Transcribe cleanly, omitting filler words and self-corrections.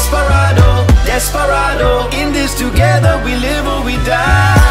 desperado, desperado. In this together we live or we die.